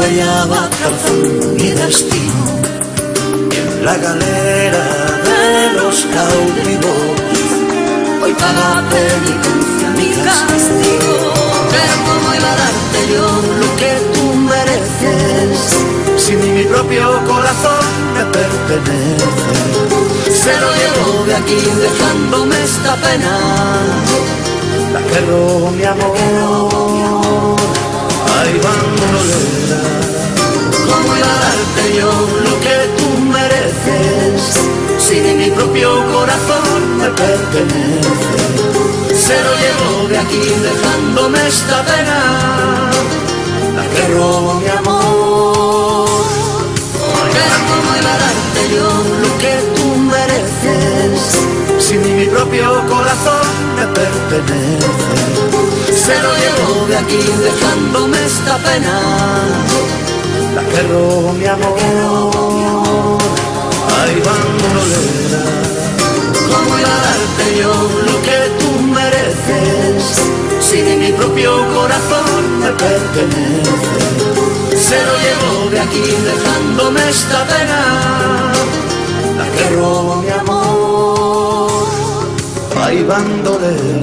hallaba calzón mi destino, y en la galera de los cautivos hoy paga penitencia mi castigo. Pero cómo iba a darte yo lo que tú mereces, si ni mi propio corazón me pertenece. Se lo llevo de aquí dejándome esta pena, la que robó mi amor, ay bandolera. ¿Cómo iba a darte yo lo que tú mereces, si ni mi propio corazón me pertenece? Se lo llevo de aquí dejándome esta pena, la que robó mi amor. Pero ¿cómo iba a darte yo lo que tú mereces, si ni mi propio corazón me pertenece? Se lo llevo de aquí dejándome esta pena, la que robó mi amor, ay bandolera. ¿Cómo iba a darte yo lo que tú mereces, si ni mi propio corazón me pertenece? Se lo llevo de aquí dejándome esta pena, la que robó mi amor, ay bandolera.